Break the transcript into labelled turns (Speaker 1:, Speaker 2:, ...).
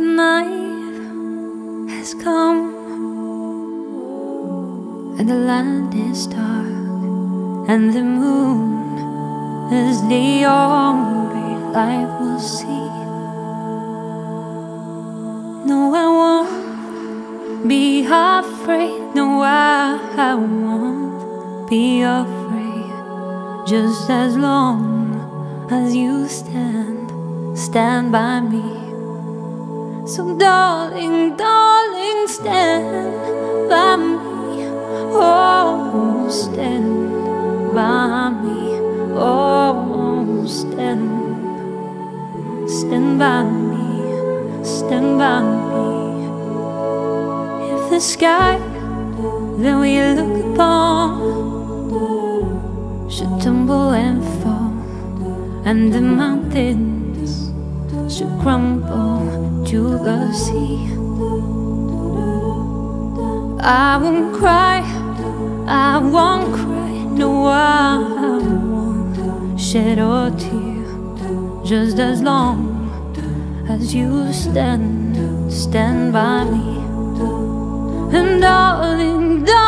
Speaker 1: night has come and the land is dark, and the moon is the only light we'll see. No, I won't be afraid. No, I won't be afraid. Just as long as you stand by me. So darling, darling, stand by me. Oh, stand by me. Oh, stand by me. Stand by me. If the sky that we look upon should tumble and fall, and the mountains should crumble to the sea, I won't cry, I won't cry. No, I won't shed a tear. Just as long as you stand by me. And darling, darling,